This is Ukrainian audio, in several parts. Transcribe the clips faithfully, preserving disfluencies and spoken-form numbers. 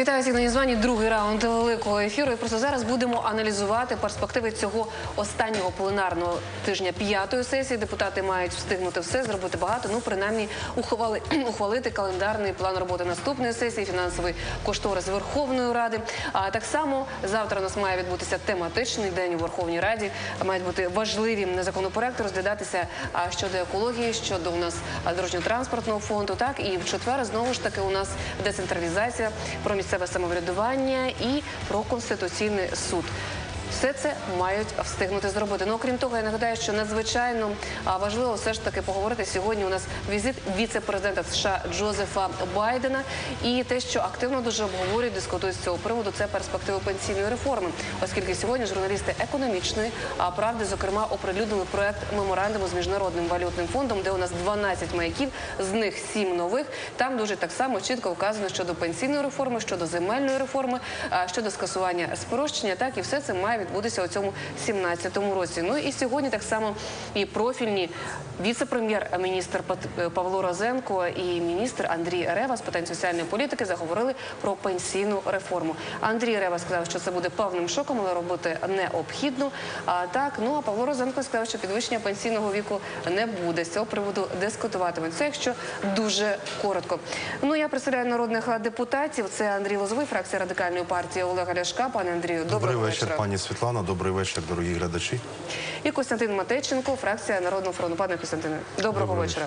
Вітаю всіх на Нізвані. Другий раунд великого ефіру. І просто зараз будемо аналізувати перспективи цього останнього пленарного тижня п'ятої сесії. Депутати мають встигнути все, зробити багато. Ну, принаймні, ухвали, ухвалити календарний план роботи наступної сесії, фінансовий кошторис Верховної Ради. А так само завтра у нас має відбутися тематичний день у Верховній Раді. Мають бути важливі законопроекти, розглядатися щодо екології, щодо у нас дорожньо-транспортного фонду. Так, і в четвер знову ж таки у нас децентралізація, про місцеве самоврядування і про Конституційний суд. Все це мають встигнути зробити. Ну, окрім того, я нагадаю, що надзвичайно важливо все ж таки поговорити. Сьогодні у нас візит віце-президента США Джозефа Байдена. І те, що активно дуже обговорюють, дискутують з цього приводу, це перспективи пенсійної реформи. Оскільки сьогодні журналісти економічної правди, зокрема, оприлюднили проект меморандуму з Міжнародним валютним фондом, де у нас дванадцять маяків, з них сім нових. Там дуже так само чітко вказано щодо пенсійної реформи, щодо земельної реформи, щодо скасування спрощення. Так, і все це має відбудеться у цьому сімнадцятому році. Ну і сьогодні так само і профільні віце-прем'єр-міністр Павло Розенко і міністр Андрій Рева з питань соціальної політики заговорили про пенсійну реформу. Андрій Рева сказав, що це буде певним шоком, але робити необхідно. А так, ну а Павло Розенко сказав, що підвищення пенсійного віку не буде. З цього приводу дискутуватимуть. Це якщо дуже коротко. Ну, я представляю народних депутатів. Це Андрій Лозовий, фракція Радикальної партії Олега Ляшка. Пане Андрію, доброго вечора. Добрий вечір, пані Світлана. Добрий вечір, дорогі глядачі. І Костянтин Матейченко, фракція Народного фронту. Пане Костянтине, доброго Добрий вечора.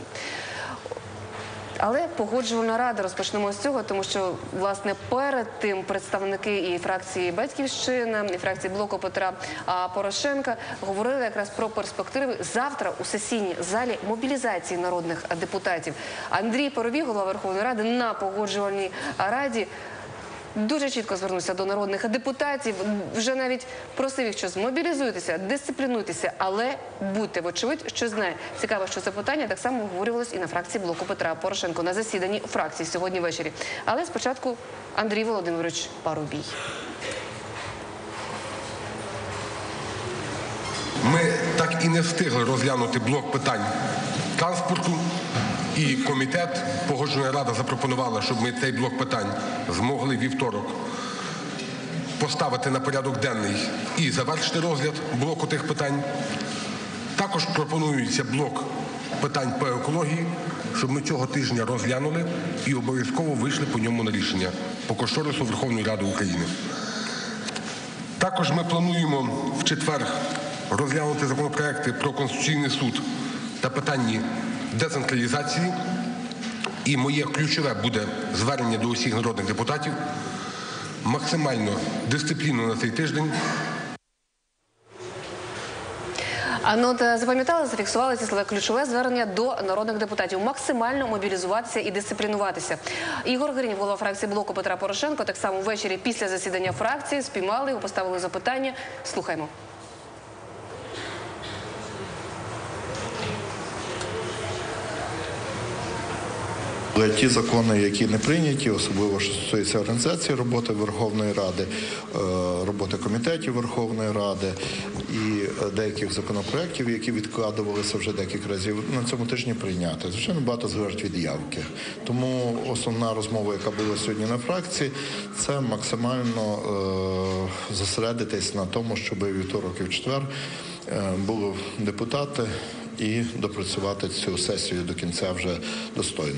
Але Погоджувальна рада, розпочнемо з цього, тому що, власне, перед тим представники і фракції «Батьківщина», і фракції блоку Петра Порошенка говорили якраз про перспективи завтра у сесійній залі мобілізації народних депутатів. Андрій Парубій, голова Верховної Ради, на Погоджувальній раді дуже чітко звернувся до народних депутатів, вже навіть просив їх, що змобілізуйтеся, дисциплінуйтеся, але будьте, вочевидь, що знає. Цікаво, що це питання так само обговорювалось і на фракції блоку Петра Порошенка на засіданні фракції сьогодні ввечері. Але спочатку Андрій Володимирович Парубій. Ми так і не встигли розглянути блок питань транспорту. І комітет, Погоджувальна рада запропонувала, щоб ми цей блок питань змогли вівторок поставити на порядок денний і завершити розгляд блоку тих питань. Також пропонується блок питань по екології, щоб ми цього тижня розглянули і обов'язково вийшли по ньому на рішення по кошторису Верховної Ради України. Також ми плануємо в четвер розглянути законопроекти про Конституційний суд та питання децентралізації. І моє ключове буде звернення до усіх народних депутатів максимально дисципліну на цей тиждень. А ну, запам'ятали, зафіксували ці слова, ключове звернення до народних депутатів. Максимально мобілізуватися і дисциплінуватися. Ігор Гринів, голова фракції блоку Петра Порошенка, так само ввечері після засідання фракції спіймали його, поставили запитання. Слухаймо. Ті закони, які не прийняті, особливо що стосується організації роботи Верховної Ради, роботи комітетів Верховної Ради і деяких законопроєктів, які відкладувалися вже декілька разів, на цьому тижні прийняти. Звичайно, багато залежить від явки. Тому основна розмова, яка була сьогодні на фракції, це максимально зосередитись на тому, щоб вівторок і в четвер були депутати і допрацювати цю сесію до кінця вже достойно.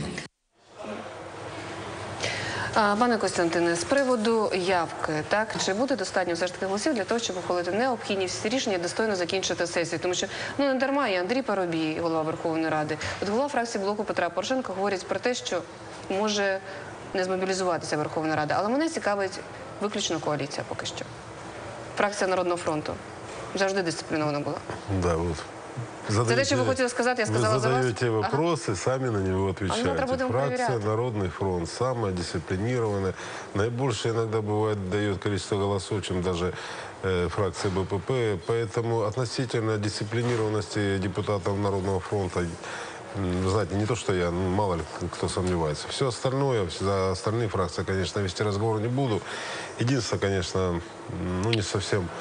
Пане Костянтине, з приводу явки, так, чи буде достатньо все ж таки голосів для того, щоб ухвалити необхідні всі рішення і достойно закінчити сесію? Тому що, ну, не дарма є Андрій Парубій, голова Верховної Ради. От голова фракції блоку Петра Порошенка говорить про те, що може не змобілізуватися Верховна Рада. Але мене цікавить виключно коаліція поки що. Фракція Народного фронту завжди дисциплінована була. Да, вот. Задаете, это, что вы хотели сказать, я сказала за вас. Вы задаете вопросы, ага. Сами на него отвечаете. А Фракция проверять. Народный фронт самая дисциплинированная. Наибольшее иногда бывает дает количество голосов, чем даже э, фракция Б П П. Поэтому относительно дисциплинированности депутатов Народного фронта, вы знаете, не то, что я, ну, мало ли кто сомневается. Все остальное, за остальные фракции, конечно, вести разговор не буду. Единственное, конечно, ну, не совсем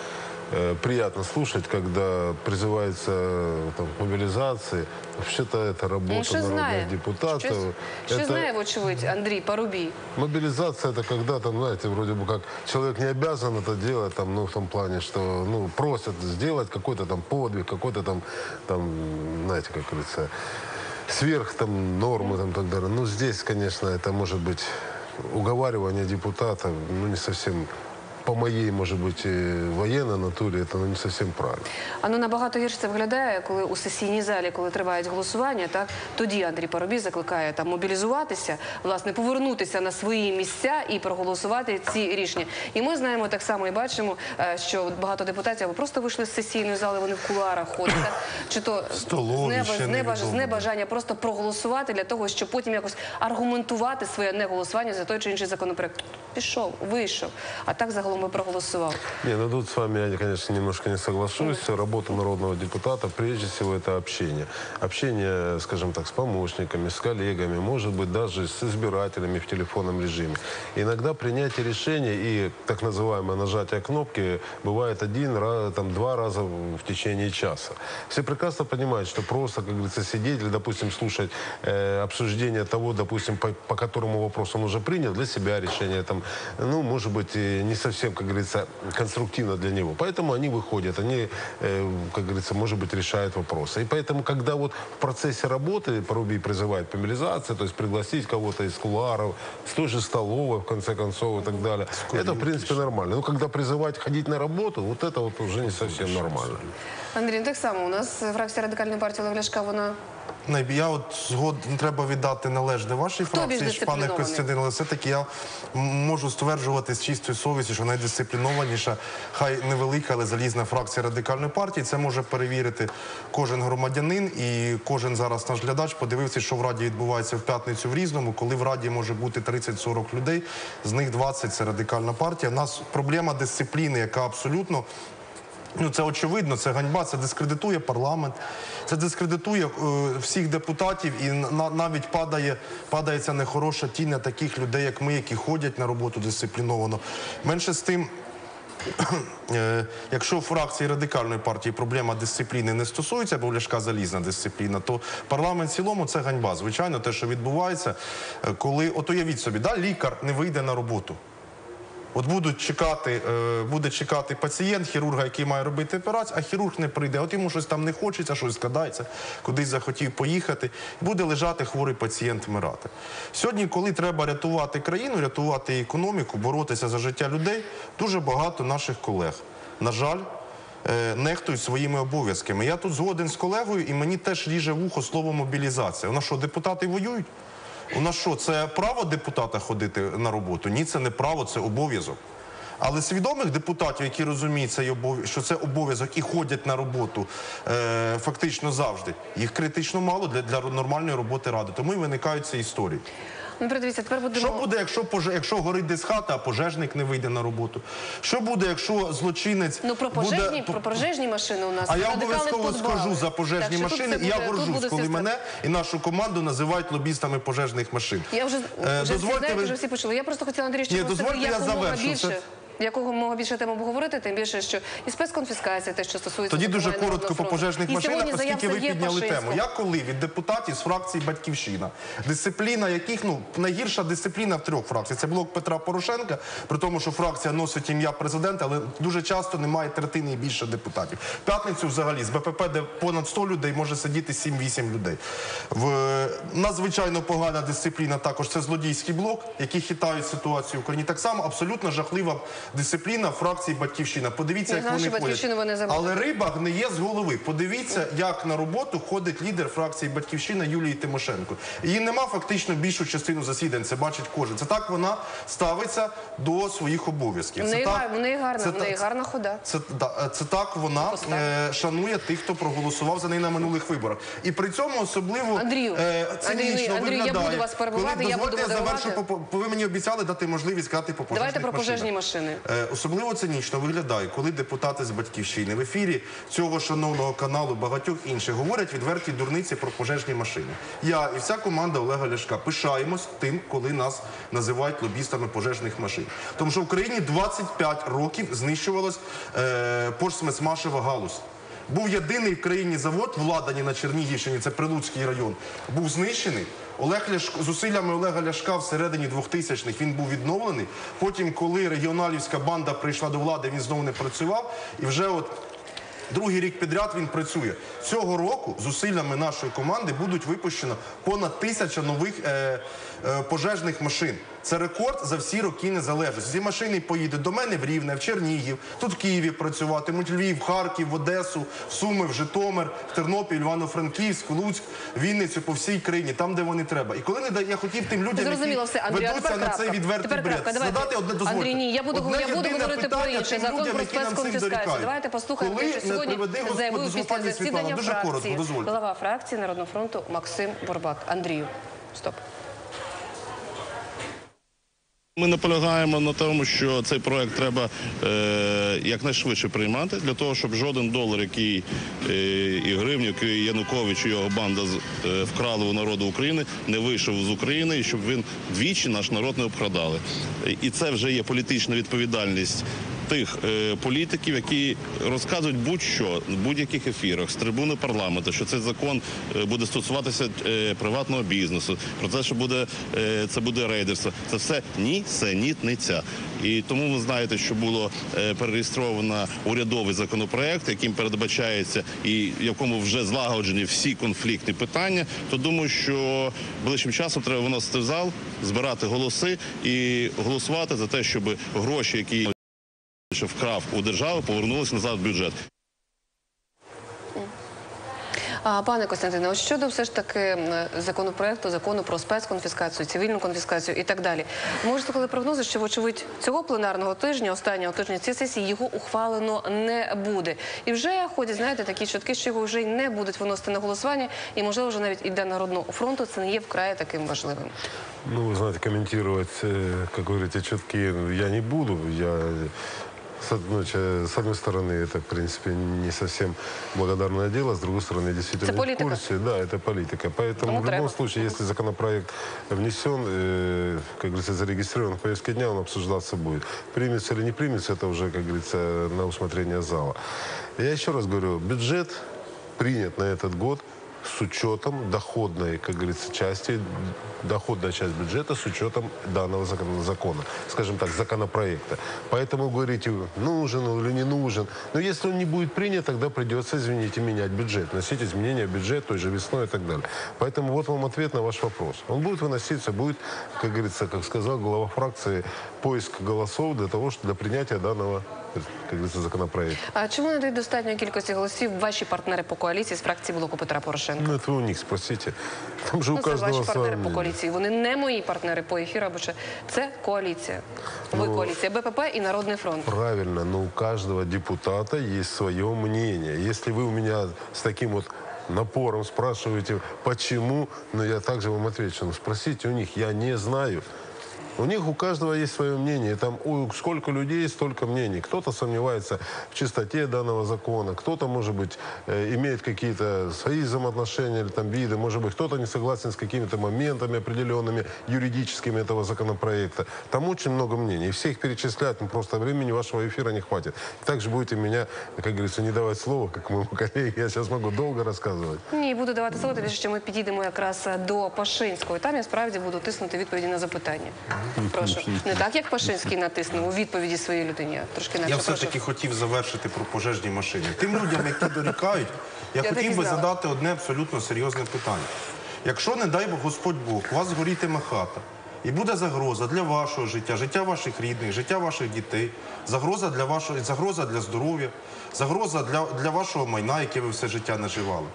э, приятно слушать, когда призывается э, там, к мобилизации. Вообще-то это работа Ну, що народных знає? депутатов. Щось, що Это- знає, вочевидь, Андрій Парубій. Мобилизация это когда там, знаете, вроде бы как человек не обязан это делать, там, ну, в том плане, что, ну, просят сделать какой-то там подвиг, какой-то там, там, знаете, как говорится, сверх там нормы, там, так далее. Ну, здесь, конечно, это может быть уговаривание депутатов, ну, не совсем, по моей, может быть, э, военной натуре, это ну, не совсем правильно. А ну набагато гірше це виглядає, коли у сесійній залі, коли тривають голосування, так тоді Андрій Парубій закликає там мобілізуватися, власне, повернутися на свої місця і проголосувати ці рішення. І ми знаємо так само і бачимо, е, що багато депутатів або просто вийшли з сесійної зали, вони в кулуарах ходять, так? Чи то Столові з, неба, ще з, неба, невідомо. з небажання просто проголосувати для того, щоб потім якось аргументувати своє неголосування за той чи інший законопроект. Пішов, вийшов, а так загалом би проголосував. Не, ну тут с вами я, конечно, немножко не соглашусь. Работа народного депутата, прежде всего, это общение. Общение, скажем так, с помощниками, с коллегами, может быть, даже с избирателями в телефонном режиме. Иногда принятие решения и так называемое нажатие кнопки бывает один раз, там, два раза в течение часа. Все прекрасно понимают, что просто, как говорится, сидеть или, допустим, слушать э, обсуждение того, допустим, по, по которому вопрос он уже принял, для себя решение, там, ну, может быть, и не совсем, как говорится, конструктивно для него. Поэтому они выходят, они, э, как говорится, может быть, решают вопросы. И поэтому, когда вот в процессе работы Парубий призывает к мобилизации, то есть пригласить кого-то из кулуаров, с той же столовой, в конце концов, и так далее, это, в принципе, нормально. Но когда призывать ходить на работу, вот это вот уже не совсем нормально. Андрій, ну так само, у нас фракція Радикальної партії Олега Ляшка, вона... Найб- Я от згод треба віддати належне вашій більш фракції, пане дисциплінований? Костянтин, але все-таки я м- можу стверджувати з чистою совістю, що найдисциплінованіша, хай невелика, але залізна фракція Радикальної партії. Це може перевірити кожен громадянин і кожен зараз наш глядач подивився, що в Раді відбувається в п'ятницю в Різному, коли в Раді може бути тридцять-сорок людей, з них двадцять – це Радикальна партія. У нас проблема дисципліни, яка абсолютно... Ну, це очевидно, це ганьба, це дискредитує парламент, це дискредитує е, всіх депутатів і на, навіть падає, падає ця нехороша тінь на таких людей, як ми, які ходять на роботу дисципліновано. Менше з тим, е, якщо в фракції Радикальної партії проблема дисципліни не стосується, бо в Ляшка залізна дисципліна, то парламент в цілому це ганьба. Звичайно, те, що відбувається, е, коли, от уявіть собі, да, лікар не вийде на роботу. От будуть чекати, е, буде чекати пацієнт, хірурга, який має робити операцію, а хірург не прийде. От йому щось там не хочеться, щось складається, кудись захотів поїхати. Буде лежати хворий пацієнт, вмирати. Сьогодні, коли треба рятувати країну, рятувати економіку, боротися за життя людей, дуже багато наших колег, на жаль, е, нехтують своїми обов'язками. Я тут згоден з колегою, і мені теж ріже вухо слово «мобілізація». У нас що, депутати воюють? У нас що, це право депутата ходити на роботу? Ні, це не право, це обов'язок. Але свідомих депутатів, які розуміють, цей обов... що це обов'язок і ходять на роботу е, фактично завжди, їх критично мало для, для нормальної роботи Ради. Тому і виникають ці історії. Ну, передивіться, тепер будемо... Що буде, якщо, поже... якщо горить десь хата, а пожежник не вийде на роботу? Що буде, якщо злочинець Ну, про пожежні, буде... про пожежні машини у нас А я радикали обов'язково подбали. скажу за Так пожежні що тут машини, це і я буде- тут горжусь, буде коли все мене і нашу команду називають лобістами пожежних машин. Я вже, Е, вже всі дозвольте знаєте, ви- вже всі почули. Я просто хотіла, Андрій, щоб Ні, ви дозвольте, я якомога завершу. більше... Це- Якого більше тем обговорити, тим більше, що і спецконфіскація, те, що стосується... Тоді дуже зокрема, і коротко по Народного пожежних фронту. І машинах, сьогодні заяв оскільки ви Сергія підняли тему. Пашинського. Я коли від депутатів з фракції «Батьківщина», дисципліна яких, ну, найгірша дисципліна в трьох фракціях. Це блок Петра Порошенка, при тому, що фракція носить ім'я президента, але дуже часто немає третини і більше депутатів. В п'ятницю взагалі з БПП, де понад сто людей, може сидіти сім-вісім людей. В надзвичайно погана дисципліна також це злодійський блок, які хитають ситуацію в Україні. Так само абсолютно жахлива дисципліна фракції «Батьківщина». Подивіться, Я як знаю, вони що «Батьківщину» ви не ходять. забудете. Але риба гниє з голови. Подивіться, як на роботу ходить лідер фракції «Батьківщина» Юлії Тимошенко. Її нема фактично більшу частину засідань, це бачить кожен. Це так вона ставиться до своїх обов'язків. В Це неї так- гар- в неї гарна, це в неї так- гарна хода. Це, да, це так вона Поставлю. е, шанує тих, хто проголосував за неї на минулих виборах. І при цьому особливо Андрію, е, Андрію, цинічно Андрію, я виглядає. буду вас перебивати, Коли- я буду дозвольте, я модерувати. завершу, по- по- ви мені обіцяли дати можливість сказати по пожежних Давайте про машинах. пожежні машини. Е, Особливо цинічно виглядає, коли депутати з «Батьківщини» в ефірі цього шановного каналу, багатьох інших, говорять відверті дурниці про пожежні машини. Я і вся команда Олега Ляшка пишаємось тим, коли нас називають лобістами пожежних машин. Тому що в Україні двадцять п'ять років знищувалась е, Пожспецмашева галузь. Був єдиний в країні завод в Ладані на Чернігівщині, це Прилуцький район, був знищений. Олег Ляшко, зусиллями Олега Ляшка всередині двохтисячних він був відновлений. Потім, коли регіоналівська банда прийшла до влади, він знову не працював. І вже от другий рік підряд він працює. Цього року зусиллями нашої команди будуть випущено понад тисяча нових е, е, пожежних машин. Це рекорд за всі роки незалежності. Ці машини поїдуть до мене в Рівне, в Чернігів, тут в Києві працюватимуть, в Львів, в Харків, в Одесу, в Суми, в Житомир, в Тернопіль, Івано-Франківськ, Луцьк, Вінницю, по всій країні, там, де вони треба. І коли не дає, я хотів тим людям, Зрозуміло які все, Андрій, а ведуться тепер на цей крапка. відвертий Тепер бред, крапка. Давайте. задати одне, дозвольте. Андрій, ні, я буду, Одне я буду єдине говорити про питання інше. тим Закон людям, про які нам цим спецконфіскацію. дорікають. Давайте послухаємо, Коли що не сьогодні приведи Господь, заявив дозволь, після пані Світлано, засідання дуже коротко, фракції дозвольте. голова фракції Народного фронту Максим Бурбак. Андрію, стоп. Ми наполягаємо на тому, що цей проект треба е, якнайшвидше приймати, для того, щоб жоден долар, який е, і гривню, який Янукович і його банда е, вкрали у народу України, не вийшов з України, і щоб він двічі наш народ не обкрадали. І це вже є політична відповідальність тих е, політиків, які розказують будь-що в будь-яких ефірах з трибуни парламенту, що цей закон е, буде стосуватися е, приватного бізнесу, про те, що буде е, це буде рейдерство. Це все нісенітниця. І тому ви знаєте, що було е, перереєстровано урядовий законопроект, яким передбачається і в якому вже злагоджені всі конфліктні питання. То думаю, що ближчим часом треба виносити в зал, збирати голоси і голосувати за те, щоб гроші, які що вкрав у держави, повернулися назад в бюджет. А, пане Костянтине, ось щодо все ж таки законопроекту, закону про спецконфіскацію, цивільну конфіскацію і так далі. Можете коли прогнози, що, вочевидь, цього пленарного тижня, останнього тижня цієї сесії, його ухвалено не буде. І вже ходять, знаєте, такі чутки, що його вже й не будуть виносити на голосування, і, можливо, вже навіть і для Народного фронту це не є вкрай таким важливим. Ну, вы знаете, комментировать, э, как говорите, чутки я не буду. Я... С одной, с одной стороны, это, в принципе, не совсем благодарное дело, с другой стороны, действительно Это в курсе. Да, это политика. Поэтому Ну, в треба. любом случае, если законопроект внесен, э, как говорится, зарегистрирован в повестке дня, он обсуждаться будет. Примется или не примется, это уже, как говорится, на усмотрение зала. Я еще раз говорю, бюджет принят на этот год с учетом доходной, как говорится, части, доходная часть бюджета с учетом данного закона, скажем так, законопроекта. Поэтому говорите, нужен он или не нужен. Но если он не будет принят, тогда придется, извините, менять бюджет, вносить изменения в бюджет той же весной и так далее. Поэтому вот вам ответ на ваш вопрос. Он будет выноситься, будет, как говорится, как сказал глава фракции, поиск голосов для того, что для принятия данного, как говорится, законопроекта. А чому не дають достатньої кількості голосів ваші партнери по коаліції з фракції Блоку Петра Порошенка? Ну, это вы у них спросите. Там же у Ну, це каждого ваші партнери свое по мнение. коаліції. Вони не мої партнери по ефіру, або ще це коаліція. Ви Ну, коаліція БПП і Народний фронт. Правильно, но у каждого депутата есть свое мнение. Если вы у меня с таким вот напором спрашиваете, почему, ну я также вам отвечу, ну спросите у них, я не знаю. У них у каждого есть свое мнение. Там ой, сколько людей, столько мнений. Кто-то сомневается в чистоте данного закона, кто-то, может быть, э, имеет какие-то свои взаимоотношения или там виды, может быть, кто-то не согласен с какими-то моментами определенными юридическими этого законопроекта. Там очень много мнений. И всех перечислять, ну, просто времени вашего эфира не хватит. Также будете меня, как говорится, не давать слова, как моему коллеге. Я сейчас могу долго рассказывать. Ні, буду давати слово, тому що ми підійдемо якраз до Пашинського. Там я справді буду тиснути відповіді на запитання. Прошу. Не так, як Пашинський натиснув у відповіді своїй людині. а Трошки Я інакше, все-таки прошу. хотів завершити про пожежні машини. Тим людям, які дорікають, я, Я так і хотів би знала. задати одне абсолютно серйозне питання. Якщо, не дай Бог, Господь Бог, у вас згорітиме хата, і буде загроза для вашого життя, життя ваших рідних, життя ваших дітей, загроза для вашого, загроза для здоров'я, загроза для, для вашого майна, яке ви все життя наживали,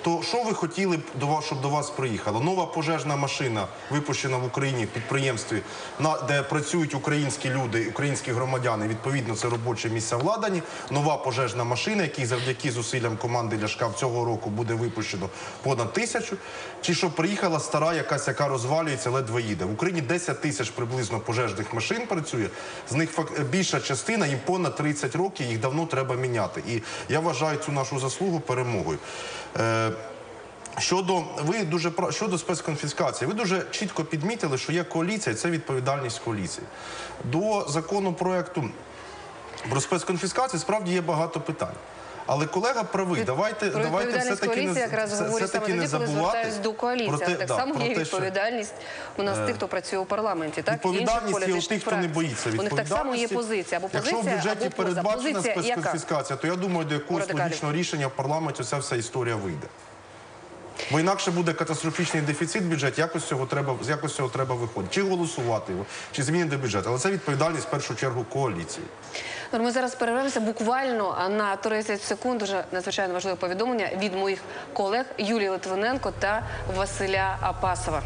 то що ви хотіли б, до вас, щоб до вас приїхало? Нова пожежна машина, випущена в Україні в підприємстві, на, де працюють українські люди, українські громадяни, відповідно, це робочі місця владані. Нова пожежна машина, який завдяки зусиллям команди Ляшка цього року буде випущено понад тисячу. Чи щоб приїхала стара якась, яка розвалюється, ледве їде. В Україні десять тисяч приблизно пожежних машин працює, з них більша частина, їм понад тридцять років, їх давно треба міняти. І я вважаю цю нашу заслугу перемогою. Е, щодо, ви дуже, щодо спецконфіскації, ви дуже чітко підмітили, що є коаліція, і це відповідальність коаліції. До законопроекту про спецконфіскацію справді є багато питань. Але колега правий, давайте, про давайте все-таки не, якраз все, говорю все саме тоді, не коли забувати. звертаюсь до коаліції. Про те, так да, само про є те, відповідальність у нас тих, хто працює у парламенті. Так? Відповідальність є у Інших тих, хто не політичних боїться фракцій. У них так само є відповідальності. позиція. Або Якщо в позиція, бюджеті або поза. передбачена Позиція яка? спецконфіскація, то я думаю, до якогось Радикалів. логічного рішення в парламенті ця вся історія вийде. Бо інакше буде катастрофічний дефіцит бюджету, якось з цього треба, якось з цього треба виходити. Чи голосувати його, чи змінити бюджет. Але це відповідальність в першу чергу коаліції. Ми зараз перервемося буквально на тридцять секунд. Дуже надзвичайно важливе повідомлення від моїх колег Юлії Литвиненко та Василя Апасова.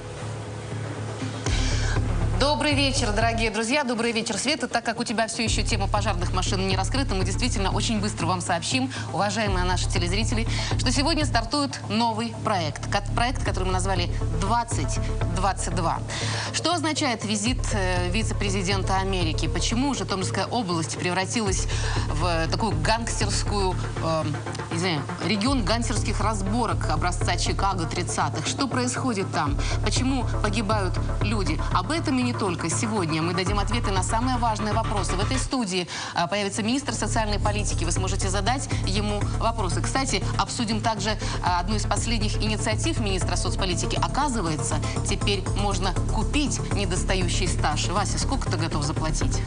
Добрый вечер, дорогие друзья, добрый вечер, Света. Так как у тебя все еще тема пожарных машин не раскрыта, мы действительно очень быстро вам сообщим, уважаемые наши телезрители, что сегодня стартует новый проект. Проект, который мы назвали двадцать двадцать два. Что означает визит вице-президента Америки? Почему Житомирская область превратилась в такую гангстерскую, э, не знаю, регион гангстерских разборок образца Чикаго тридцатых? Что происходит там? Почему погибают люди? Об этом и не только. Сегодня мы дадим ответы на самые важные вопросы. В этой студии а, появится министр социальной политики. Вы сможете задать ему вопросы. Кстати, обсудим также а, одну из последних инициатив министра соцполитики. Оказывается, теперь можно купить недостающий стаж. Вася, сколько ты готов заплатить?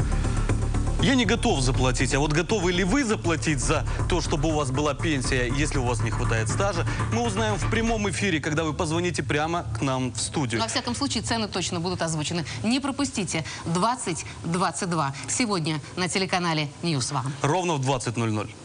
Я не готов заплатить, а вот готовы ли вы заплатить за то, чтобы у вас была пенсия, если у вас не хватает стажа, мы узнаем в прямом эфире, когда вы позвоните прямо к нам в студию. Во всяком случае, цены точно будут озвучены. Не пропустите. двадцать двадцать два. Сегодня на телеканале Ньюс Ван. Ровно в двадцать ноль ноль.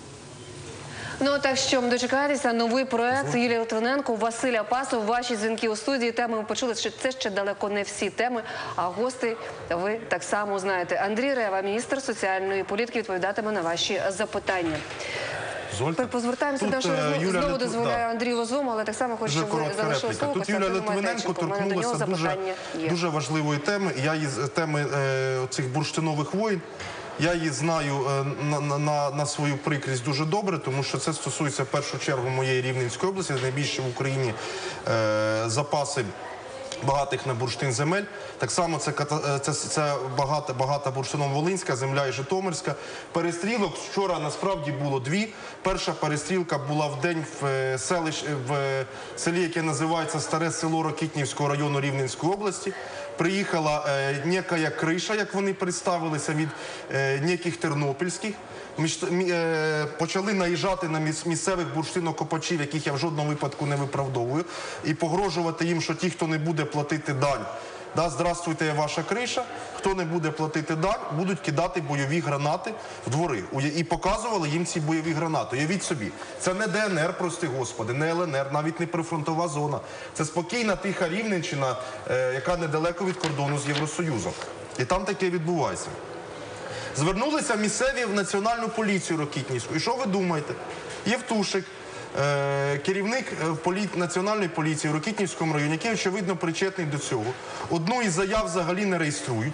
Ну, так що дочекайтеся, новий проект Юлії Литвиненко, Василя Апасов, ваші дзвінки у студії. Теми ми почули, що це ще далеко не всі теми, а гостей ви так само знаєте. Андрій Рева, міністр соціальної політики, відповідатиме на ваші запитання. Дозвольте. Позвертаємося до Тут, нашої розмови. Юля Знову Литв- дозволяю да. Андрію Лозовому, але так само хочу, Дуже щоб ви коротка залишили репліка. слово. Тут Юля Костянтину Литвиненко Майтенчику. У мене до нього торкнулася дуже, запитання є. дуже важливої теми. Я її з теми е, цих бурштинових воїн. Я її знаю е, на, на, на, на свою прикрість дуже добре, тому що це стосується в першу чергу моєї Рівненської області, найбільші в Україні е, запаси багатих на бурштин земель. Так само це, це, це багата, багата бурштиново-волинська земля і Житомирська. Перестрілок вчора насправді було дві. Перша перестрілка була в день в, селищ, в селі, яке називається Старе село Рокітнівського району Рівненської області. Приїхала е, некая криша, як вони представилися, від е, неких тернопільських. Між, е, почали наїжджати на місцевих бурштинокопачів, яких я в жодному випадку не виправдовую, і погрожувати їм, що ті, хто не буде платити дань, да, здравствуйте, ваша криша, хто не буде платити дань, будуть кидати бойові гранати в двори. І показували їм ці бойові гранати. Уявіть собі, це не Де Ен Ер, прости господи, не Ел Ен Ер, навіть не прифронтова зона. Це спокійна, тиха Рівненщина, е, яка недалеко від кордону з Євросоюзом. І там таке відбувається. Звернулися місцеві в Національну поліцію Рокітнівську. І що ви думаєте? Євтушик, е, керівник полі... Національної поліції в Рокітнівському районі, який, очевидно, причетний до цього. Одну із заяв взагалі не реєструють.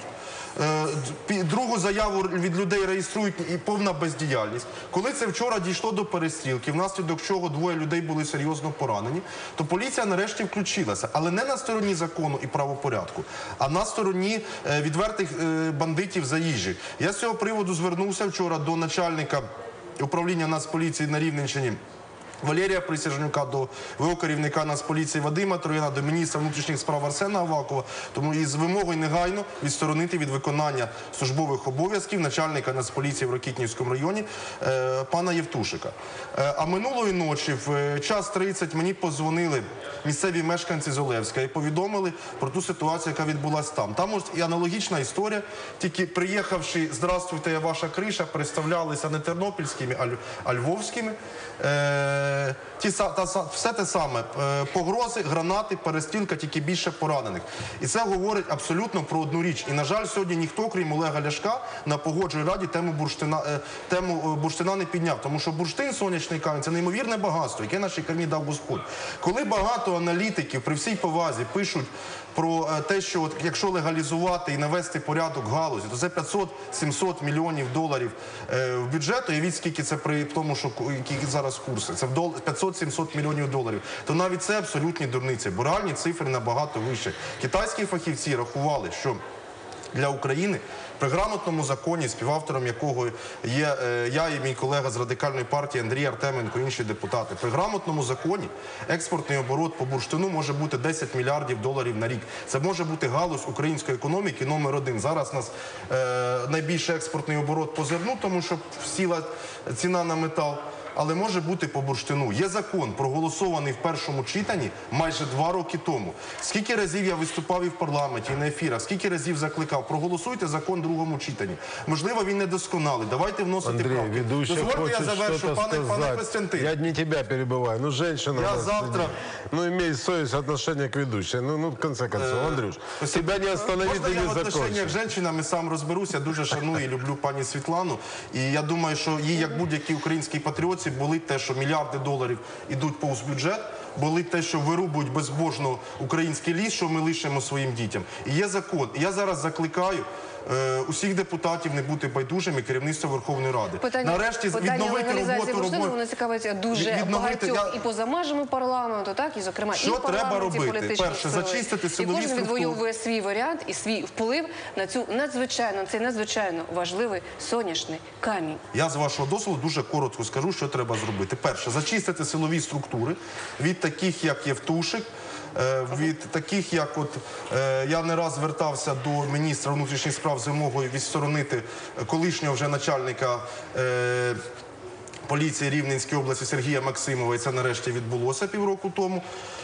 Е, другу заяву від людей реєструють і повна бездіяльність. Коли це вчора дійшло до перестрілки, внаслідок чого двоє людей були серйозно поранені, то поліція нарешті включилася. Але не на стороні закону і правопорядку, а на стороні е, відвертих е, бандитів заїжджих. Я з цього приводу звернувся вчора до начальника управління Нацполіції на Рівненщині Валерія Присяжнюка, до ВО керівника Нацполіції Вадима Трояна, до міністра внутрішніх справ Арсена Авакова, тому із вимогою негайно відсторонити від виконання службових обов'язків начальника Нацполіції в Рокітнівському районі е, пана Євтушика. Е, а минулої ночі в час тридцять мені подзвонили місцеві мешканці з Олевська і повідомили про ту ситуацію, яка відбулася там. Там ось і аналогічна історія, тільки приїхавши «Здравствуйте, я ваша криша», представлялися не тернопільськими, а львовськими. Е, е, ті, са- та, са- все те саме. Е, погрози, гранати, перестрілка, тільки більше поранених. І це говорить абсолютно про одну річ. І, на жаль, сьогодні ніхто, крім Олега Ляшка, на Погоджувальній раді тему бурштина, е, тему е, бурштина не підняв. Тому що бурштин, сонячний камінь – це неймовірне багатство, яке нашій країні дав Господь. Коли багато аналітиків, при всій повазі, пишуть про е, те, що от, якщо легалізувати і навести порядок в галузі, то це п'ятсот-сімсот мільйонів доларів е, в бюджет. Уявіть, скільки це при тому, що ку- які зараз курси. Це в дол- п'ятсот-сімсот мільйонів доларів. То навіть це абсолютні дурниці, бо реальні цифри набагато вище. Китайські фахівці рахували, що для України при грамотному законі, співавтором якого є е, я і мій колега з Радикальної партії Андрій Артеменко, інші депутати, при грамотному законі експортний оборот по бурштину може бути десять мільярдів доларів на рік. Це може бути галузь української економіки номер один. Зараз у нас е, найбільший експортний оборот по зерну, тому що сіла ціна на метал. Але може бути по бурштину. Є закон, проголосований в першому читанні майже два роки тому. Скільки разів я виступав і в парламенті, і на ефірах, скільки разів закликав, проголосуйте закон в другому читанні. Можливо, він недосконалий. Давайте вносити Андрей, правки. ведущая Дозвольте, хочет я завершу, что-то пане, пане сказать. Костянтин. Я не тебя перебиваю. Ну, женщина... Я у нас завтра- сидит. Ну, имеет совесть, отношение к ведущей. Ну, ну, в конце концов, Андрюш, тебя не остановить Можна и я не в отношеннях з закончить. жінками сам розберуся. Дуже шаную і люблю пані Світлану. І я думаю, що їй, як будь-якій українській патріотці, болить те, що мільярди доларів ідуть повз бюджет, болить те, що вирубують безбожно український ліс, що ми лишимо своїм дітям. І є закон. І я зараз закликаю е, усіх депутатів не бути байдужими, керівництва Верховної Ради. Питання, Нарешті питання відновити легалізації роботу бурштину, роботи. воно цікавить дуже Відновити, багатьох я- і поза межами парламенту, так, і зокрема Що і в треба парламенті робити? політичні Перше, сили. зачистити І силові кожен структури. відвоює свій варіант і свій вплив на цю надзвичайно, цей надзвичайно важливий сонячний камінь. Я, з вашого дозволу, дуже коротко скажу, що треба зробити. Перше, зачистити силові структури від таких, як Євтушик, е, від таких, як от е, я не раз звертався до міністра внутрішніх справ з вимогою відсторонити колишнього вже начальника е, поліції Рівненської області Сергія Максимова, і це нарешті відбулося півроку тому.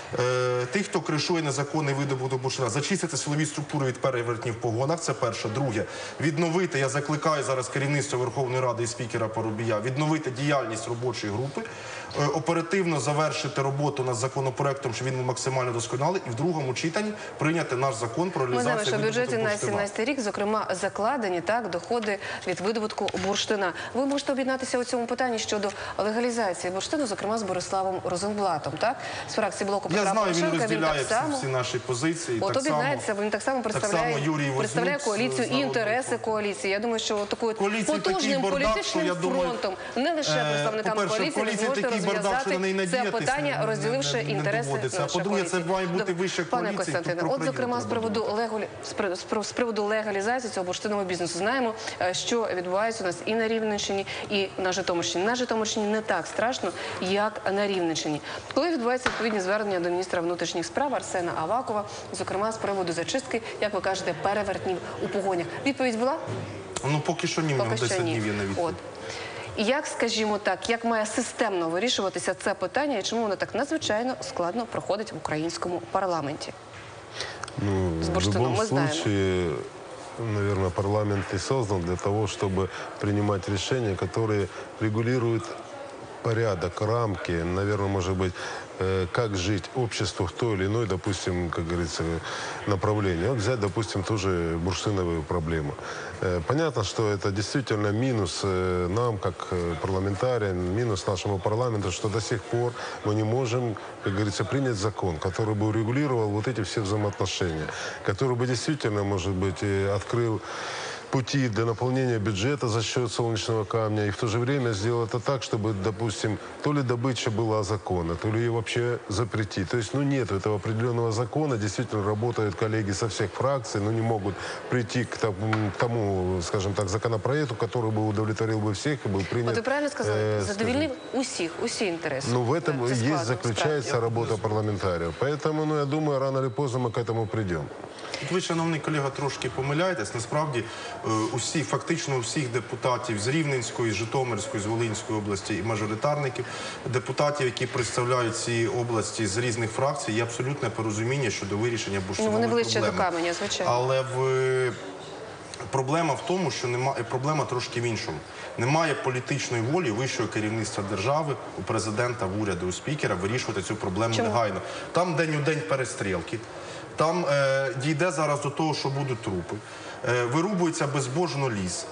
Е, тих, хто кришує незаконний видобуток бурштина, зачистити силові структури від перевертнів в погонах, це перше. Друге, відновити, я закликаю зараз керівництво Верховної Ради і спікера Парубія, відновити діяльність робочої групи, е, оперативно завершити роботу над законопроектом, щоб він був максимально досконалий, і в другому читанні прийняти наш закон про Ми знаємо, реалізацію що в бюджеті видобутку на бурштина. сімнадцятий рік, зокрема, закладені так доходи від видобутку бурштина. Ви можете об'єднатися у цьому питанні щодо легалізації бурштину, зокрема з Бориславом Розенблатом, так, з фракції блоку Я Петра знаю, він Порошенка. розділяє так само всі, всі наші позиції. От так само, об'єднається, він так само представляє, само Юрій Вознюк представляє з- коаліцію з і Народного інтереси фронту. коаліції. Я думаю, що такою Коаліції потужним такий бардак, політичним що, я думаю, фронтом, не лише е, представниками по-перше, коаліції, ви коаліції зможете такий бардак, що на неї розв'язати це надіятись питання, не- розділивши не- не інтереси доводиться. А нашої по-друге, це коаліції. має бути Добре. вище Пане коаліції, Костянтине, тут про от, зокрема, з Україну приводу, треба леголі... з при- з при- з приводу легалізації цього бурштинового бізнесу. Знаємо, е, що відбувається у нас і на Рівненщині, і на Житомирщині. На Житомирщині не так страшно, як на Рівненщині. Коли відбуваються відповідні звернення до міністра внутрішніх справ Арсена Авакова, зокрема з приводу зачистки, як ви кажете, перевертнів у погонях. Відповідь була? Ну, поки що ні, в нього Поки що десять ні. днів є на відповідь. От. І як, скажімо так, як має системно вирішуватися це питання і чому воно так надзвичайно складно проходить в українському парламенті? Ну, С в бурштином любом мы знаем. случае, наверное, парламент и создан для того, чтобы принимать решения, которые регулируют порядок, рамки, наверное, может быть, э, как жить обществу в той или иной, допустим, как говорится, направлении. Вот взять, допустим, ту же бурштиновую проблему. Э, Понятно, что это действительно минус э, нам, как э, парламентариям, минус нашему парламенту, что до сих пор мы не можем, как говорится, принять закон, который бы урегулировал вот эти все взаимоотношения, который бы действительно, может быть, э, открыл пути для наполнения бюджета за счет солнечного камня, и в то же время сделал это так, чтобы, допустим, то ли добыча была законна, то ли ее вообще запретить. То есть, ну, нет этого определенного закона, действительно работают коллеги со всех фракций, но не могут прийти к тому, к тому, скажем так, законопроекту, который бы удовлетворил бы всех и был принят. От ви правильно сказали, э, задовільнив усіх, усі інтереси. Ну, в этом Це и складно, есть заключается справді. работа парламентариев. Поэтому, ну, я думаю, рано или поздно мы к этому придем. От ви, шановний колега, трошки помиляєтесь. Насправді, е, усі, фактично усіх депутатів з Рівненської, з Житомирської, з Волинської області і мажоритарників, депутатів, які представляють ці області з різних фракцій, є абсолютне порозуміння щодо вирішення бурштинової Ну, вони ближче проблеми. до каменя, звичайно. Але в Проблема в тому, що немає, проблема трошки в іншому. Немає політичної волі вищого керівництва держави, у президента, в уряду, у спікера вирішувати цю проблему Чому? негайно. Там день у день перестрілки, там е, дійде зараз до того, що будуть трупи, е, вирубується безбожно ліс.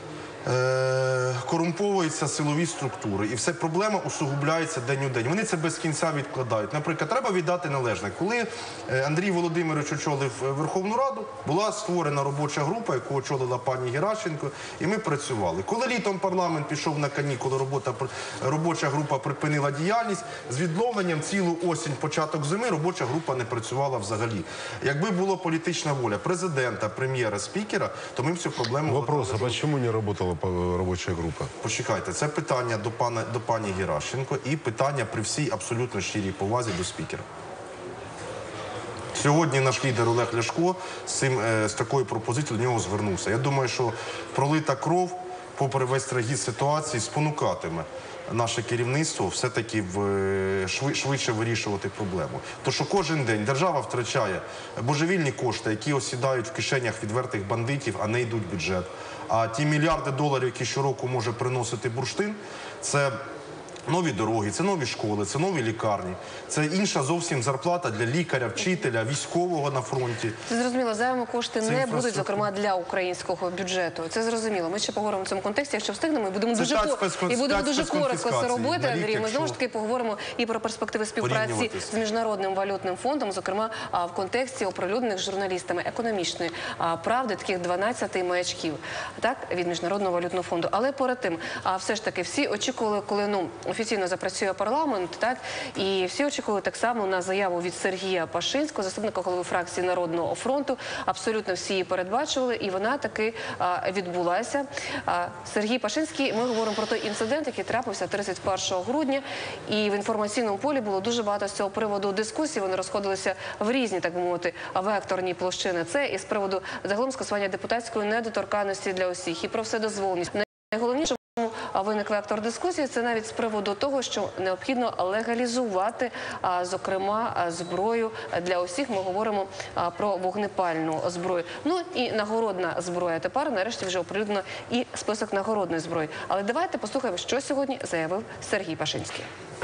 Е, корумповуються силові структури, і все проблема усугубляється день у день. Вони це без кінця відкладають. Наприклад, треба віддати належне. Коли е, Андрій Володимирович очолив Верховну Раду, була створена робоча група, яку очолила пані Геращенко, і ми працювали. Коли літом парламент пішов на канікули, робота, робоча група припинила діяльність, з відновленням цілу осінь, початок зими робоча група не працювала взагалі. Якби була політична воля президента, прем'єра, спікера, то ми б цю проблему... Вопрос, а почему не работала робоча група? Почекайте, це питання до, пана, до пані Геращенко і питання при всій абсолютно щирій повазі до спікера. Сьогодні наш лідер Олег Ляшко з, цим, е, з такою пропозицією до нього звернувся. Я думаю, що пролита кров, попри весь трагізм ситуації, спонукатиме наше керівництво все-таки швидше вирішувати проблему. То, що кожен день держава втрачає божевільні кошти, які осідають в кишенях відвертих бандитів, а не йдуть в бюджет. А ті мільярди доларів, які щороку може приносити бурштин, це нові дороги, це нові школи, це нові лікарні, це інша зовсім зарплата для лікаря, вчителя, військового на фронті. Це зрозуміло, зайвими кошти Це не будуть, інфраструктура. зокрема, для українського бюджету. Це зрозуміло. Ми ще поговоримо в цьому контексті, якщо встигнемо, і будемо Це дуже, п'ять ко- спецкон- і будемо п'ять дуже коротко це спецконфіскацій робити, на рік, Андрій. Ми якщо знову ж таки поговоримо і про перспективи співпраці порівнюватись. з Міжнародним валютним фондом, зокрема а, в контексті оприлюднених журналістами економічної а, правди, таких дванадцяти маячків, так, від Міжнародного валютного фонду. Але перед тим, а все ж таки, всі очікували, коли ну офіційно запрацює парламент, так, і всі очікували так само на заяву від Сергія Пашинського, заступника голови фракції Народного фронту. Абсолютно всі її передбачували, і вона таки а, відбулася. А, Сергій Пашинський, ми говоримо про той інцидент, який трапився тридцять першого грудня, і в інформаційному полі було дуже багато з цього приводу дискусій, вони розходилися в різні, так би мовити, векторні площини. Це і з приводу загалом скасування депутатської недоторканності для усіх, і про вседозволеність. Найголовніше, а виник вектор дискусії, це навіть з приводу того, що необхідно легалізувати, а, зокрема, а, зброю для усіх. Ми говоримо а, про вогнепальну зброю. Ну і нагородна зброя. Тепер, нарешті, вже оприлюднено і список нагородної зброї. Але давайте послухаємо, що сьогодні заявив Сергій Пашинський.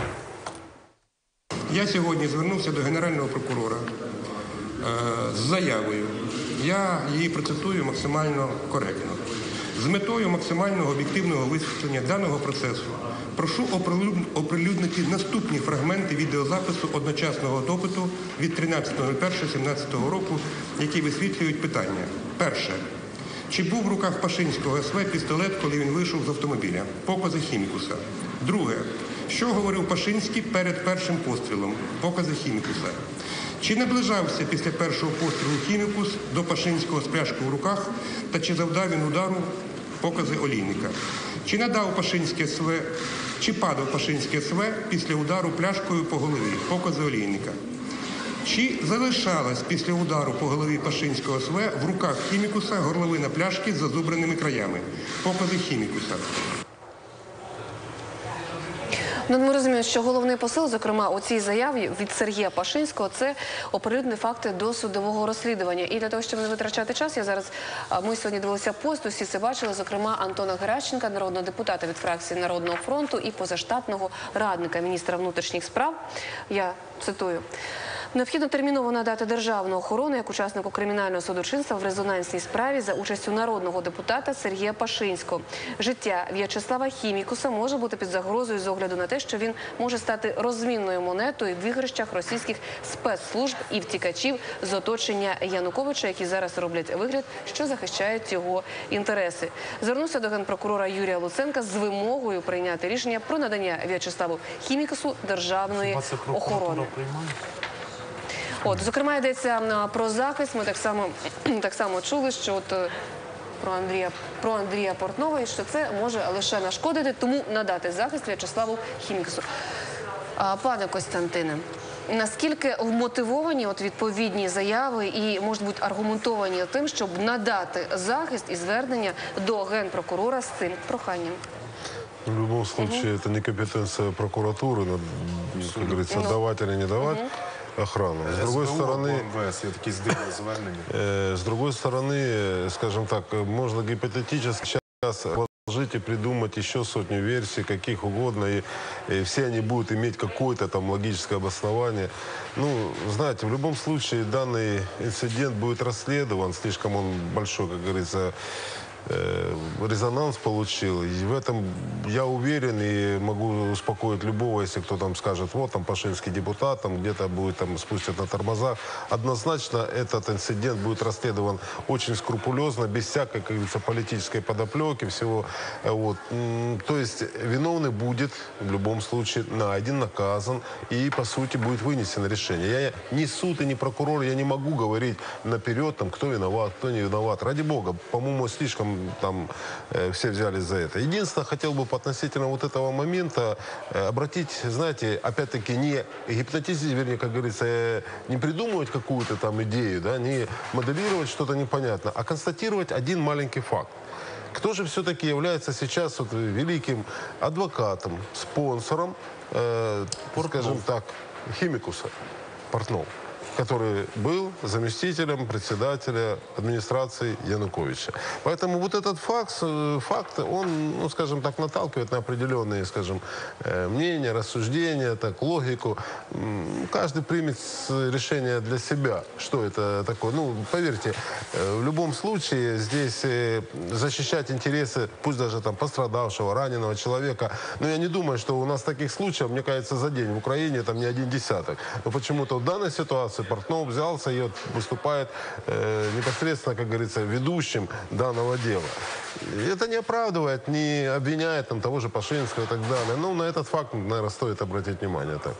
Я сьогодні звернувся до Генерального прокурора е, з заявою. Я її процитую максимально коректно. З метою максимального об'єктивного висвітлення даного процесу прошу оприлюднити наступні фрагменти відеозапису одночасного допиту від тринадцятого лютого дві тисячі сімнадцятого року, які висвітлюють питання. Перше. Чи був в руках Пашинського ес ве пістолет, коли він вийшов з автомобіля? Покази Хімікуса. Друге. Що говорив Пашинський перед першим пострілом? Покази Хімікуса. Чи наближався після першого пострілу Хімікус до Пашинського з пляшкою в руках, та чи завдав він удару? Покази Олійника. Чи надав Пашинський ес ве, чи падав Пашинський ес ве після удару пляшкою по голові? Покази Олійника. Чи залишалась після удару по голові Пашинського ес ве в руках Хімікуса горловина пляшки з зазубреними краями? Покази Хімікуса. Ну, ми розуміємо, що головний посил, зокрема, у цій заяві від Сергія Пашинського, це оприлюднені факти досудового розслідування. І для того, щоб не витрачати час, я зараз, ми сьогодні дивилися пост, усі це бачили, зокрема, Антона Геращенка, народного депутата від фракції Народного фронту і позаштатного радника міністра внутрішніх справ. Я цитую. Необхідно терміново надати державну охорону як учаснику кримінального судочинства в резонансній справі за участю народного депутата Сергія Пашинського. Життя В'ячеслава Хімікуса може бути під загрозою з огляду на те, що він може стати розмінною монетою в ігрищах російських спецслужб і втікачів з оточення Януковича, які зараз роблять вигляд, що захищають його інтереси. Звернувся до генпрокурора Юрія Луценка з вимогою прийняти рішення про надання В'ячеславу Хімікусу державної охорони. От, зокрема, йдеться про захист. Ми так само, так само чули, що от про Андрія, про Андрія Портнова, що це може лише нашкодити, тому надати захист В'ячеславу Хімікусу. А, пане Костянтине, наскільки вмотивовані от відповідні заяви і, можуть бути, аргументовані тим, щоб надати захист і звернення до генпрокурора з цим проханням? В любом случае, угу. это не компетенция прокуратуры, как говорится, ну. давать или не давать. Угу. охрану. С другой СБУ або стороны, МВС, є такі здивні звернення. э, с другой стороны, э, скажем так, э, можно гипотетически сейчас разложить и придумать еще сотню версий, каких угодно, и, и все они будут иметь какое-то там логическое обоснование. Ну, знаете, в любом случае данный инцидент будет расследован, слишком он большой, как говорится, э, резонанс получил. И в этом я уверен и могу успокоить любого, если кто там скажет, вот там Пашинский депутат, там где-то будет там спустят на тормозах. Однозначно этот инцидент будет расследован очень скрупулезно, без всякой, как говорится, политической подоплеки, всего. Вот. То есть виновный будет в любом случае найден, наказан и, по сути, будет вынесено решение. Я ни суд и ни прокурор, я не могу говорить наперед, там, кто виноват, кто не виноват. Ради бога, по-моему, слишком там э, все взялись за это. Единственное, хотел бы относительно вот этого момента э, обратить, знаете, опять-таки не гипнотизировать, вернее, как говорится, э, не придумывать какую-то там идею, да, не моделировать что-то непонятное, а констатировать один маленький факт. Кто же все-таки является сейчас вот великим адвокатом, спонсором, э, скажем так, Химикуса, Портнова, который был заместителем председателя администрации Януковича. Поэтому вот этот факт, факт он, ну, скажем так, наталкивает на определенные, скажем, мнения, рассуждения, так, логику. Каждый примет решение для себя, что это такое. Ну, поверьте, в любом случае здесь защищать интересы, пусть даже там пострадавшего, раненого человека, но я не думаю, что у нас таких случаев, мне кажется, за день в Украине там не один десяток. Но почему-то в данной ситуации Портнов взялся и вот выступает э, непосредственно, как говорится, ведущим данного дела. И это не оправдывает, не обвиняет там, того же Пашинского и так далее. Ну, на этот факт, наверное, стоит обратить внимание. Так.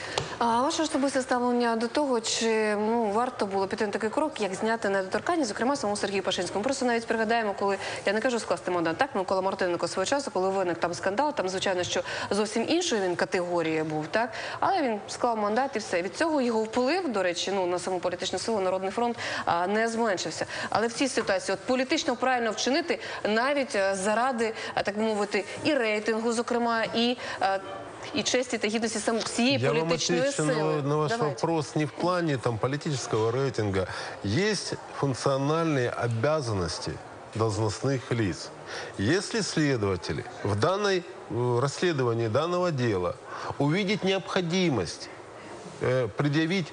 А ваше особисте ставлення до того, чи ну, варто було піти на такий крок, як зняти недоторканність, зокрема, самому Сергію Пашинському. Просто навіть пригадаємо, коли, я не кажу скласти мандат, так, Микола Мартиненко свого часу, коли виник там скандал, там, звичайно, що зовсім іншої він категорії був, так, але він склав мандат і все. Від цього його вплив, до речі, ну, на саму політичну силу Народний фронт а, не зменшився. Але в цій ситуації от, політично правильно вчинити навіть а, заради, а, так би мовити, і рейтингу, зокрема, і а, и чести и гидности всей политической силы. Я вам отвечу на, на ваш Давайте. вопрос не в плане там, политического рейтинга. Есть функциональные обязанности должностных лиц. Если следователи в данной в расследовании данного дела увидят необходимость э, предъявить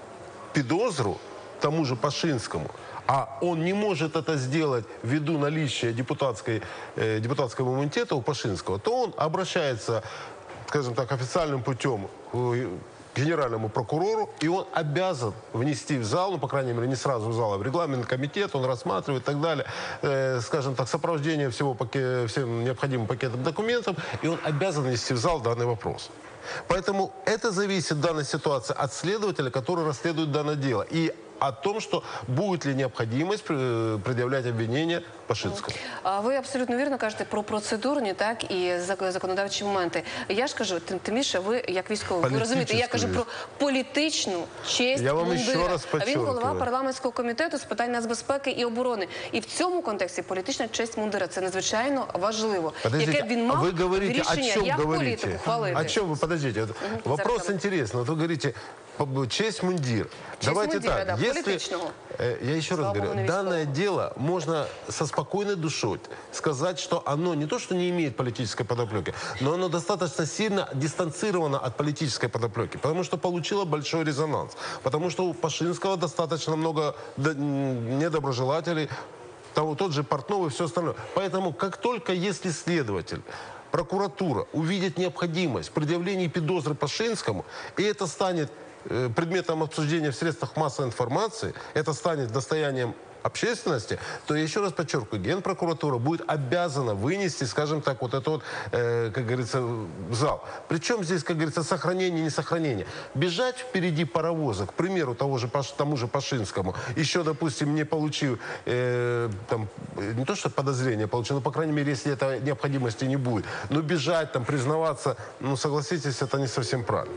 подозру тому же Пашинскому, а он не может это сделать ввиду наличия депутатской, э, депутатского иммунитета у Пашинского, то он обращается, скажем так, официальным путем к генеральному прокурору, и он обязан внести в зал, ну, по крайней мере, не сразу в зал, а в регламентный комитет, он рассматривает и так далее, э, скажем так, сопровождение всего пакет, всем необходимым пакетом документов, и он обязан внести в зал данный вопрос. Поэтому это зависит в данной ситуации от следователя, который расследует данное дело, и о том, что будет ли необходимость предъявлять обвинения Пашинскому. Ви абсолютно вірно кажете про процедурні, так, і законодавчі моменти. Я ж кажу, тим, тим більше ви, як військовий, ви розумієте, я кажу про політичну честь Я вам мундира. ще раз А він голова підкреслюю. парламентського комітету з питань нацбезпеки і оборони. І в цьому контексті політична честь мундира – це надзвичайно важливо. Подождите, Яке він а мав вы говорите, о рішення, чем як говорите? політику хвалити. О чем вы, подождите, вот вопрос Зараз. интересный. Вот вы говорите, п- честь мундир. Давайте мундира, так, да, если, политичного. э, я еще раз Слава говорю, Богу, не данное військового. дело можно со спокойной душой сказать, что оно не то, что не имеет политической подоплеки, но оно достаточно сильно дистанцировано от политической подоплеки, потому что получило большой резонанс, потому что у Пашинского достаточно много д- м, недоброжелателей, того, тот же Портнов и все остальное. Поэтому как только если следователь, прокуратура увидит необходимость в предъявлении подозры Пашинскому, и это станет э, предметом обсуждения в средствах массовой информации, это станет достоянием общественности, то, я еще раз подчеркиваю, Генпрокуратура будет обязана вынести, скажем так, вот это вот, э, как говорится, в зал. Причем здесь, как говорится, сохранение, не сохранение. Бежать впереди паровоза, к примеру, того же, Паш- тому же Пашинскому, еще, допустим, не получив, э, там, э, не то что подозрение получил, но, по крайней мере, если этой необходимости не будет, но бежать, там, признаваться, ну, согласитесь, это не совсем правильно.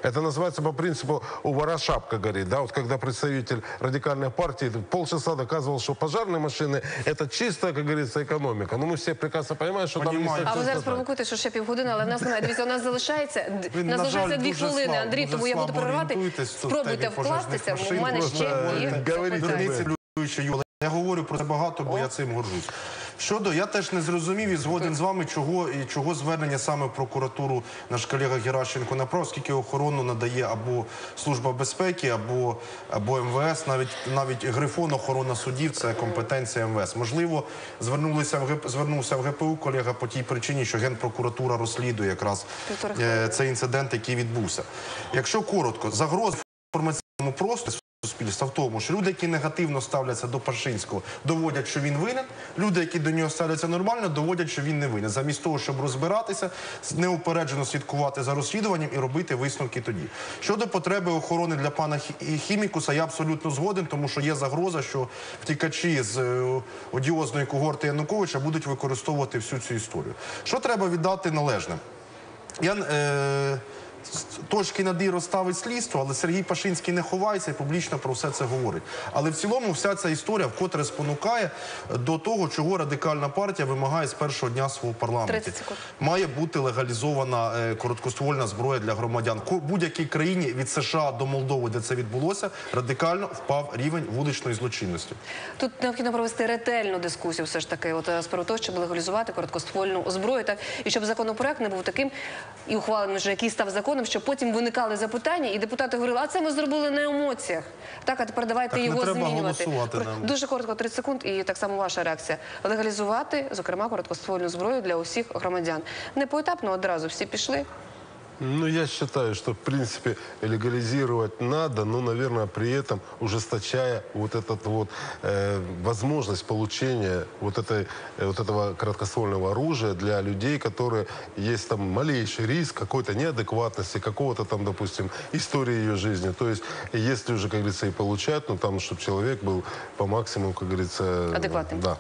Это называется по принципу «у вора шапка горит». Да? Вот когда представитель радикальной партии полчаса доказывал, что пожарные машины – это чистая, как говорится, экономика. Но мы все прекрасно понимаем, что там не Понимаю. совсем А ви зараз так. провокуєте, що ще півгодини, але в нас немає. Дивіться, у нас залишається, Ви, у нас на залишається жаль, дві дуже хвилини, слабо- Андрій, дуже тому я буду слабо перервати. орієнтуєтесь в Спробуйте темі пожежних вкластися, машин. у мене Просто, ще е, є говоріть, запитання. дурниці. Я говорю про це багато, бо я цим горжусь. Щодо, я теж не зрозумів і згоден з вами, чого, і чого звернення саме в прокуратуру наш колега Геращенко направив, оскільки охорону надає або Служба безпеки, або, або ем ве ес, навіть, навіть Грифон охорона судів – це компетенція ем ве ес. Можливо, звернулися в, ГП звернувся в ге пе у колега по тій причині, що Генпрокуратура розслідує якраз е, цей інцидент, який відбувся. Якщо коротко, загроз в інформаційному просторі суспільства в тому, що люди, які негативно ставляться до Пашинського, доводять, що він винен, люди, які до нього ставляться нормально, доводять, що він не винен. Замість того, щоб розбиратися, неупереджено слідкувати за розслідуванням і робити висновки тоді. Щодо потреби охорони для пана Хімікуса, я абсолютно згоден, тому що є загроза, що втікачі з е, одіозної когорти Януковича будуть використовувати всю цю історію. Що треба віддати належним? Я... Е, Точки над «і» розставить слідство, але Сергій Пашинський не ховається і публічно про все це говорить. Але в цілому вся ця історія вкотре спонукає до того, чого радикальна партія вимагає з першого дня свого парламенту. тридцять секунд. Має бути легалізована е, короткоствольна зброя для громадян. Ко- будь-якій країні від США до Молдови, де це відбулося, радикально впав рівень вуличної злочинності. Тут необхідно провести ретельну дискусію все ж таки от, з приводу того, щоб легалізувати короткоствольну зброю, так, і щоб законопроект не був таким і ухвалений вже, який став законом, щоб потім виникали запитання, і депутати говорили, а це ми зробили на емоціях. Так, а тепер давайте Так не його треба змінювати. голосувати нам. Дуже коротко, тридцять секунд, і так само ваша реакція. Легалізувати, зокрема, короткоствольну зброю для усіх громадян. Не поетапно, одразу всі пішли. Ну, я считаю, что, в принципе, легализировать надо, но, наверное, при этом ужесточая вот эту вот э, возможность получения вот, этой, э, вот этого короткоствольного оружия для людей, которые есть там малейший риск какой-то неадекватности, какого-то там, допустим, истории ее жизни. То есть, если уже, как говорится, и получать, ну, там, чтобы человек был по максимуму, как говорится... Адекватным. Да.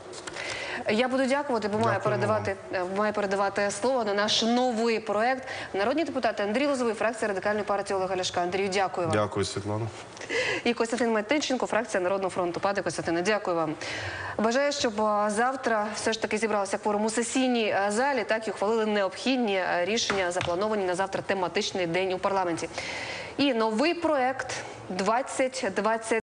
Я буду дякувати, бо маю передавати, маю передавати слово на наш новий проект. Народні депутати Андрій Лозовий, фракція Радикальної партії Олега Ляшка. Андрію, дякую вам. Дякую, Світлана. І Костянтин Мартинченко, фракція Народного фронту. Пане Костянтине, дякую вам. Бажаю, щоб а, завтра все ж таки зібралися кворум у сесійній а, залі, так і ухвалили необхідні а, рішення, заплановані на завтра тематичний день у парламенті. І новий проект двадцять двадцять